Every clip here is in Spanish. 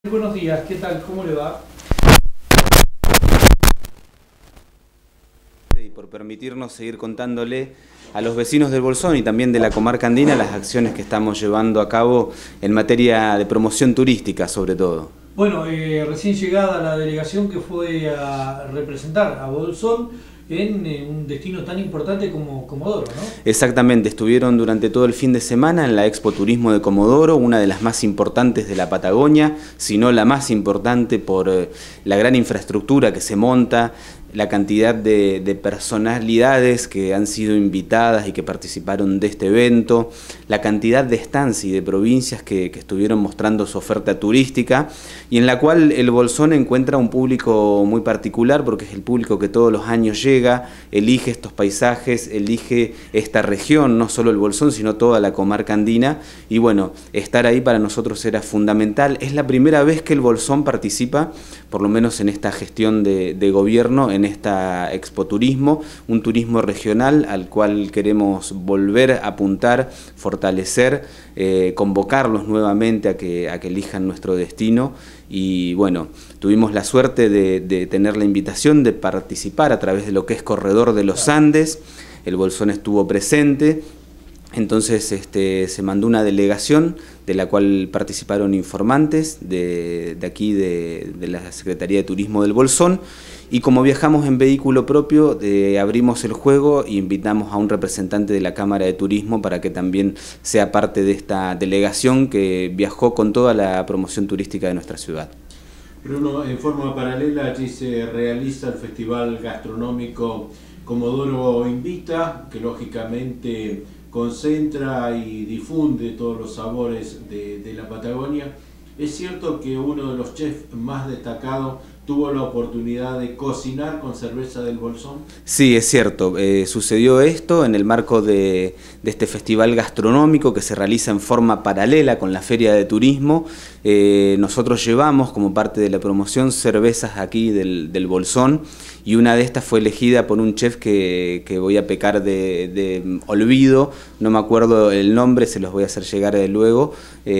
Buenos días, ¿qué tal? ¿Cómo le va? Y por permitirnos seguir contándole a los vecinos del Bolsón y también de la comarca andina las acciones que estamos llevando a cabo en materia de promoción turística, sobre todo. Bueno, recién llegada la delegación que fue a representar a Bolsón en un destino tan importante como Comodoro, ¿no? Exactamente, estuvieron durante todo el fin de semana en la Expo Turismo de Comodoro, una de las más importantes de la Patagonia, si no la más importante por la gran infraestructura que se monta, la cantidad de personalidades que han sido invitadas y que participaron de este evento, la cantidad de stands y de provincias que estuvieron mostrando su oferta turística y en la cual el Bolsón encuentra un público muy particular porque es el público que todos los años llega, elige estos paisajes, elige esta región, no solo el Bolsón sino toda la comarca andina y bueno, estar ahí para nosotros era fundamental. Es la primera vez que el Bolsón participa, por lo menos en esta gestión de gobierno, en esta Expo Turismo, un turismo regional al cual queremos volver a apuntar, fortalecer, convocarlos nuevamente a que elijan nuestro destino y bueno, tuvimos la suerte de tener la invitación de participar a través de lo que es Corredor de los Andes, el Bolsón estuvo presente. Entonces se mandó una delegación de la cual participaron informantes de aquí de la Secretaría de Turismo del Bolsón y como viajamos en vehículo propio abrimos el juego e invitamos a un representante de la Cámara de Turismo para que también sea parte de esta delegación que viajó con toda la promoción turística de nuestra ciudad. Bruno, en forma paralela allí se realiza el Festival Gastronómico Comodoro Invita, que lógicamente concentra y difunde todos los sabores de la Patagonia. Es cierto que uno de los chefs más destacados tuvo la oportunidad de cocinar con cerveza del Bolsón. Sí, es cierto. Sucedió esto en el marco de este festival gastronómico que se realiza en forma paralela con la Feria de Turismo. Nosotros llevamos como parte de la promoción cervezas aquí del Bolsón y una de estas fue elegida por un chef que voy a pecar de olvido, no me acuerdo el nombre, se los voy a hacer llegar luego.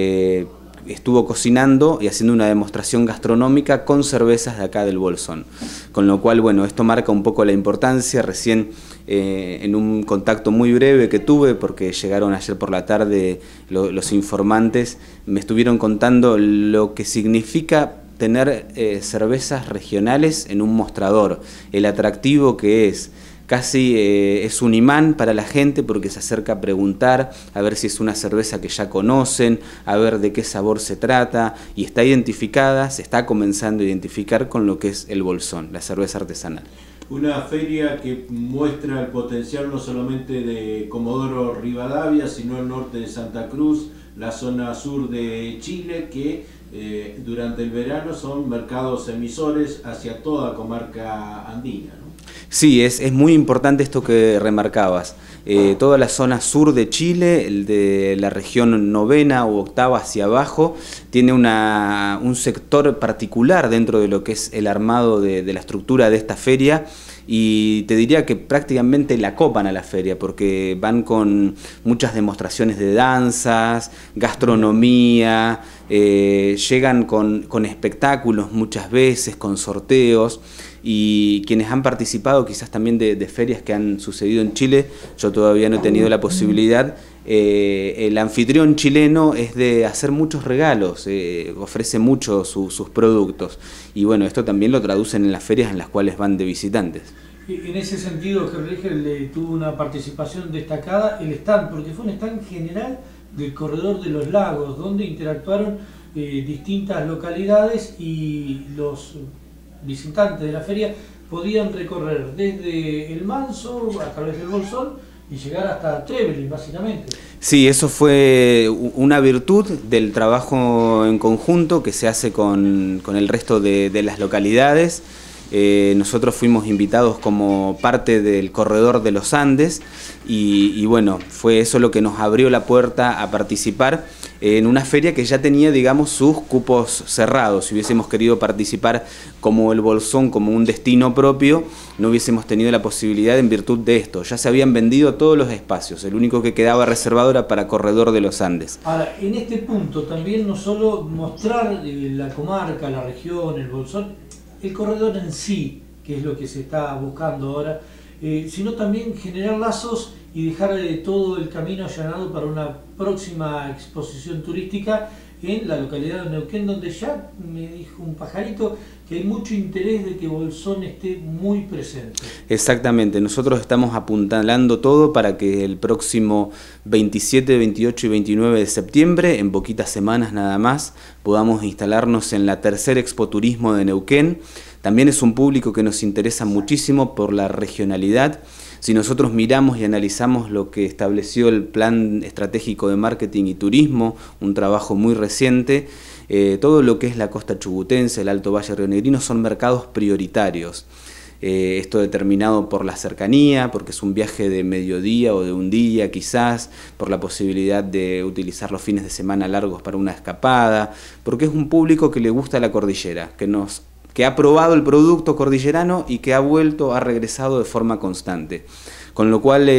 Estuvo cocinando y haciendo una demostración gastronómica con cervezas de acá del Bolsón. Con lo cual, bueno, esto marca un poco la importancia. Recién en un contacto muy breve que tuve, porque llegaron ayer por la tarde los informantes, me estuvieron contando lo que significa tener cervezas regionales en un mostrador, el atractivo que es. Casi es un imán para la gente porque se acerca a preguntar, a ver si es una cerveza que ya conocen, a ver de qué sabor se trata, y está identificada, se está comenzando a identificar con lo que es el Bolsón, la cerveza artesanal. Una feria que muestra el potencial no solamente de Comodoro Rivadavia, sino el norte de Santa Cruz, la zona sur de Chile, que durante el verano son mercados emisores hacia toda comarca andina, ¿no? Sí, es muy importante esto que remarcabas. Toda la zona sur de Chile, el de la región novena o octava hacia abajo, tiene un sector particular dentro de lo que es el armado de la estructura de esta feria y te diría que prácticamente la copan a la feria porque van con muchas demostraciones de danzas, gastronomía, llegan con espectáculos muchas veces, con sorteos. Y quienes han participado quizás también de ferias que han sucedido en Chile, yo todavía no he tenido la posibilidad, el anfitrión chileno es de hacer muchos regalos, ofrece mucho sus productos y bueno, esto también lo traducen en las ferias en las cuales van de visitantes. En ese sentido, Gerrigel tuvo una participación destacada, el stand, porque fue un stand general del Corredor de los Lagos, donde interactuaron distintas localidades y los visitantes de la feria podían recorrer desde el Manso a través del Bolsón y llegar hasta Trevelin, básicamente. Sí, eso fue una virtud del trabajo en conjunto que se hace con el resto de las localidades. Nosotros fuimos invitados como parte del Corredor de los Andes y bueno, fue eso lo que nos abrió la puerta a participar en una feria que ya tenía, digamos, sus cupos cerrados. Si hubiésemos querido participar como el Bolsón, como un destino propio, no hubiésemos tenido la posibilidad en virtud de esto. Ya se habían vendido todos los espacios, el único que quedaba reservado era para Corredor de los Andes. Ahora, en este punto también no solo mostrar la comarca, la región, el Bolsón, el corredor en sí, que es lo que se está buscando ahora, sino también generar lazos y dejar todo el camino allanado para una próxima exposición turística en la localidad de Neuquén, donde ya me dijo un pajarito que hay mucho interés de que Bolsón esté muy presente. Exactamente, nosotros estamos apuntalando todo para que el próximo 27, 28 y 29 de septiembre, en poquitas semanas nada más, podamos instalarnos en la tercera Expo Turismo de Neuquén. También es un público que nos interesa muchísimo por la regionalidad. Si nosotros miramos y analizamos lo que estableció el Plan Estratégico de Marketing y Turismo, un trabajo muy reciente, todo lo que es la costa chubutense, el Alto Valle Rionegrino, son mercados prioritarios. Esto determinado por la cercanía, porque es un viaje de mediodía o de un día quizás, por la posibilidad de utilizar los fines de semana largos para una escapada, porque es un público que le gusta la cordillera, que ha probado el producto cordillerano y que ha regresado de forma constante. Con lo cual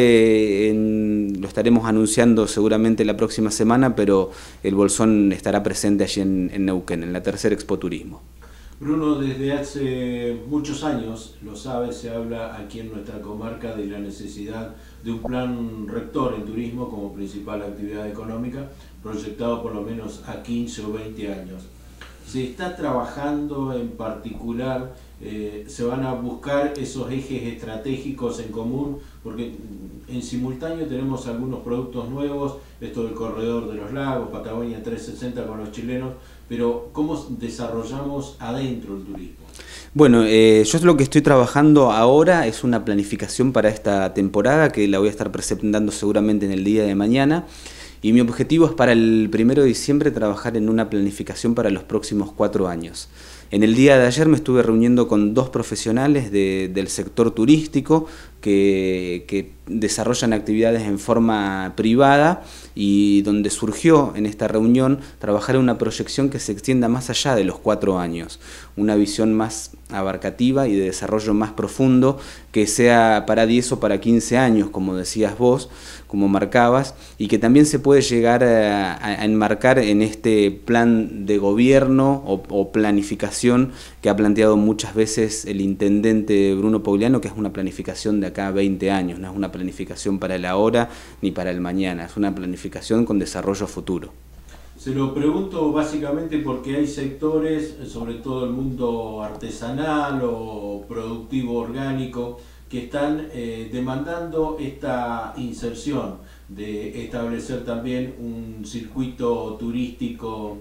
lo estaremos anunciando seguramente la próxima semana, pero el Bolsón estará presente allí en Neuquén, en la tercera Expo Turismo. Bruno, desde hace muchos años, lo sabe, se habla aquí en nuestra comarca de la necesidad de un plan rector en turismo como principal actividad económica, proyectado por lo menos a 15 o 20 años. Se está trabajando en particular, se van a buscar esos ejes estratégicos en común, porque en simultáneo tenemos algunos productos nuevos, esto del Corredor de los Lagos, Patagonia 360 con los chilenos, pero ¿cómo desarrollamos adentro el turismo? Bueno, yo lo que estoy trabajando ahora es una planificación para esta temporada, que la voy a estar presentando seguramente en el día de mañana. Y mi objetivo es para el 1 de diciembre trabajar en una planificación para los próximos 4 años. En el día de ayer me estuve reuniendo con 2 profesionales del sector turístico que desarrollan actividades en forma privada y donde surgió en esta reunión trabajar en una proyección que se extienda más allá de los 4 años, una visión más abarcativa y de desarrollo más profundo que sea para 10 o para 15 años, como decías vos, como marcabas, y que también se puede llegar a enmarcar en este plan de gobierno o planificación que ha planteado muchas veces el intendente Bruno Pauliano, que es una planificación de acá a 20 años, no es una planificación para el ahora ni para el mañana, es una planificación con desarrollo futuro. Se lo pregunto básicamente porque hay sectores, sobre todo el mundo artesanal o productivo orgánico, que están demandando esta inserción de establecer también un circuito turístico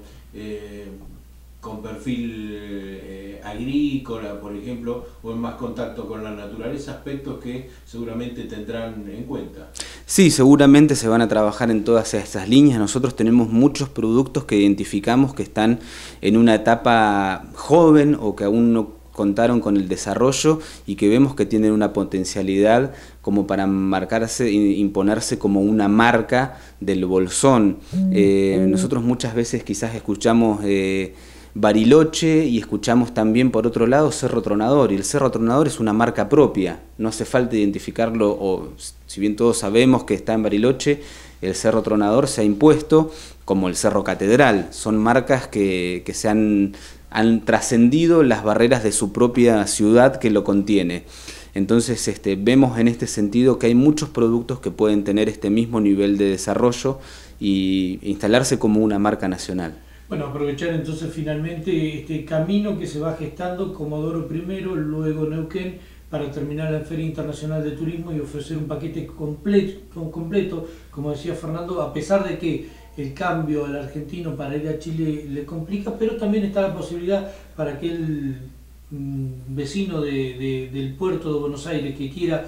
con perfil agrícola, por ejemplo, o en más contacto con la naturaleza, aspectos que seguramente tendrán en cuenta. Sí, seguramente se van a trabajar en todas estas líneas. Nosotros tenemos muchos productos que identificamos que están en una etapa joven o que aún no contaron con el desarrollo y que vemos que tienen una potencialidad como para marcarse e imponerse como una marca del Bolsón. Nosotros muchas veces quizás escuchamos Bariloche y escuchamos también por otro lado Cerro Tronador, y el Cerro Tronador es una marca propia, no hace falta identificarlo, o si bien todos sabemos que está en Bariloche, el Cerro Tronador se ha impuesto como el Cerro Catedral, son marcas que se han trascendido las barreras de su propia ciudad que lo contiene. Entonces vemos en este sentido que hay muchos productos que pueden tener este mismo nivel de desarrollo y instalarse como una marca nacional. Bueno, aprovechar entonces finalmente este camino que se va gestando, Comodoro primero, luego Neuquén, para terminar la Feria Internacional de Turismo y ofrecer un paquete completo, como decía Fernando, a pesar de que el cambio al argentino para ir a Chile le complica, pero también está la posibilidad para aquel vecino del puerto de Buenos Aires que quiera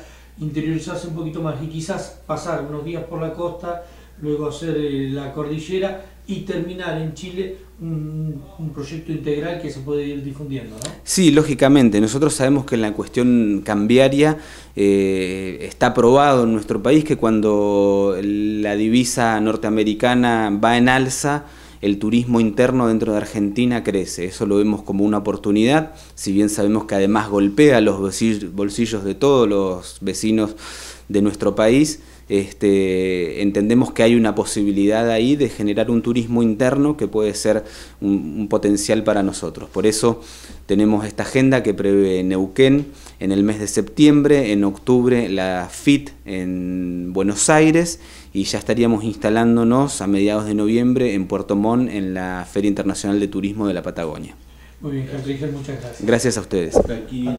interiorizarse un poquito más y quizás pasar unos días por la costa, luego hacer la cordillera, y terminar en Chile un proyecto integral que se puede ir difundiendo, ¿no? Sí, lógicamente. Nosotros sabemos que en la cuestión cambiaria está probado en nuestro país que cuando la divisa norteamericana va en alza, el turismo interno dentro de Argentina crece. Eso lo vemos como una oportunidad, si bien sabemos que además golpea los bolsillos de todos los vecinos de nuestro país. Entendemos que hay una posibilidad ahí de generar un turismo interno que puede ser un potencial para nosotros. Por eso tenemos esta agenda que prevé Neuquén en el mes de septiembre, en octubre la FIT en Buenos Aires, y ya estaríamos instalándonos a mediados de noviembre en Puerto Montt en la Feria Internacional de Turismo de la Patagonia. Muy bien, Henry, muchas gracias. Gracias a ustedes.